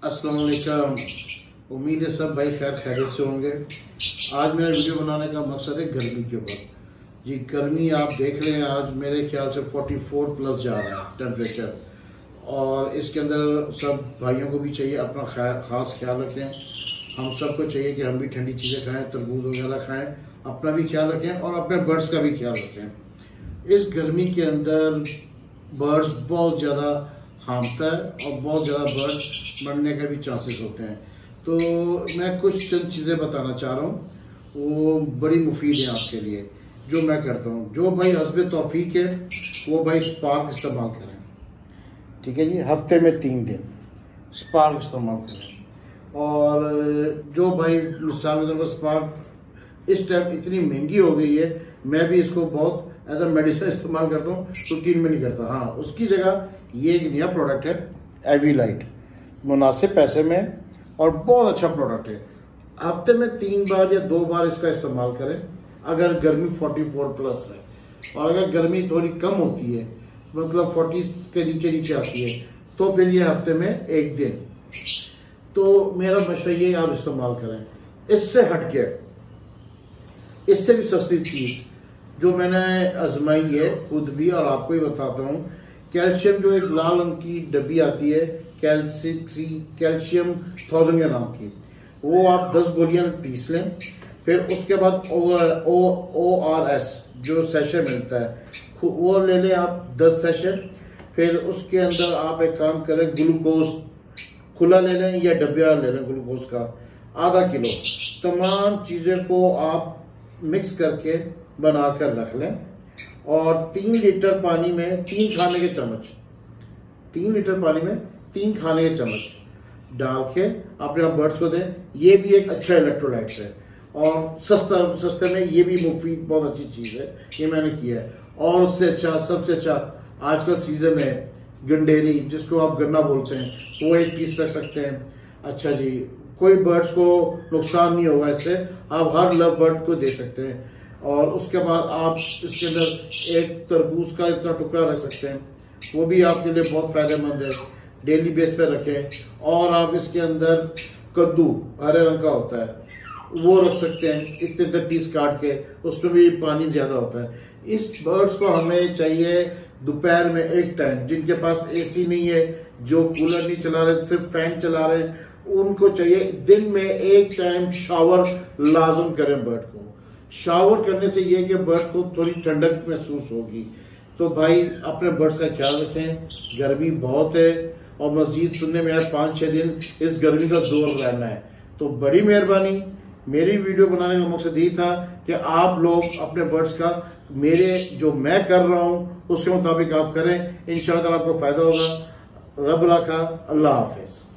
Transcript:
अस्सलाम वालेकुम। उम्मीद है सब भाई खैर खैरियत से होंगे। आज मेरा वीडियो बनाने का मकसद है गर्मी के ऊपर। जी गर्मी आप देख रहे हैं, आज मेरे ख्याल से 44 प्लस जा रहा है टेम्परेचर, और इसके अंदर सब भाइयों को भी चाहिए अपना ख़ास ख्याल रखें। हम सबको चाहिए कि हम भी ठंडी चीज़ें खाएं, तरबूज वगैरह खाएं, अपना भी ख्याल रखें और अपने बर्ड्स का भी ख्याल रखें। इस गर्मी के अंदर बर्ड्स बहुत ज़्यादा हार्मता है और बहुत ज़्यादा बर्ड्स मरने का भी चांसेस होते हैं। तो मैं कुछ चंद चीज़ें बताना चाह रहा हूँ, वो बड़ी मुफीद है आपके लिए, जो मैं करता हूँ। जो भाई हस्बे तौफीक है वो भाई स्पार्क इस्तेमाल करें, ठीक है जी। हफ्ते में 3 दिन स्पार्क इस्तेमाल करें। और जो भाई मिसाल के स्पार्क इस टाइम इतनी महंगी हो गई है, मैं भी इसको बहुत एज अ मेडिसिन इस्तेमाल करता हूँ, रूटीन में नहीं करता। हाँ, उसकी जगह ये एक नया प्रोडक्ट है एवी लाइट, मुनासिब पैसे में और बहुत अच्छा प्रोडक्ट है। हफ्ते में 3 बार या 2 बार इसका इस्तेमाल करें अगर गर्मी 44 प्लस है। और अगर गर्मी थोड़ी कम होती है, मतलब 40 के नीचे आती है, तो फिर ये हफ्ते में 1 दिन। तो मेरा मशवरा ये आप इस्तेमाल करें। इससे हट के इससे भी सस्ती चीज़ जो मैंने आजमाई है खुद भी और आपको ही बताता हूँ, कैल्शियम जो एक लाल रंग की डब्बी आती है कैल्शियम 1000 के नाम की, वो आप 10 गोलियां पीस लें। फिर उसके बाद ORS जो सेशे मिलता है वो ले लें आप 10 सेशे। फिर उसके अंदर आप एक काम करें, ग्लूकोज खुला ले लें या डब्बा ले लें ग्लूकोज का आधा किलो। तमाम चीज़ें को आप मिक्स करके बनाकर रख लें और 3 लीटर पानी में 3 खाने के चम्मच 3 लीटर पानी में 3 खाने के चम्मच डाल के अपने बर्ड्स को दें। ये भी एक अच्छा इलेक्ट्रोलाइट है और सस्ते में ये भी मुफीद बहुत अच्छी चीज़ है, ये मैंने किया है। और उससे अच्छा, सबसे अच्छा आजकल सीजन है गंडेरी, जिसको आप गन्ना बोलते हैं, वो 1 पीस रख सकते हैं। अच्छा जी, कोई बर्ड्स को नुकसान नहीं होगा इससे, आप हर लव बर्ड को दे सकते हैं। और उसके बाद आप इसके अंदर एक तरबूज का इतना टुकड़ा रख सकते हैं, वो भी आपके लिए बहुत फ़ायदेमंद है, डेली बेस पे रखें। और आप इसके अंदर कद्दू हरे रंग का होता है वो रख सकते हैं, इतने पीस काट के, उसमें भी पानी ज़्यादा होता है। इस बर्ड्स को हमें चाहिए दोपहर में एक टाइम, जिनके पास AC नहीं है, जो कूलर नहीं चला रहे, सिर्फ फैन चला रहे हैं, उनको चाहिए दिन में एक टाइम शावर लाजम करें बर्ड को। शावर करने से ये कि बर्ड को थोड़ी ठंडक महसूस होगी। तो भाई अपने बर्ड्स का ख्याल रखें, गर्मी बहुत है और मज़ीद सुनने में यार 5-6 दिन इस गर्मी का जोर रहना है। तो बड़ी मेहरबानी, मेरी वीडियो बनाने का मकसद यही था कि आप लोग अपने बर्ड्स का मेरे जो मैं कर रहा हूँ उसके मुताबिक आप करें। इंशाअल्लाह आपको फ़ायदा होगा। रब रखा, अल्लाह हाफिज़।